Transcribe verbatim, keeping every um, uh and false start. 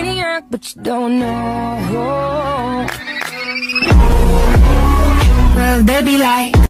maniac, but you don't know. Well, they be like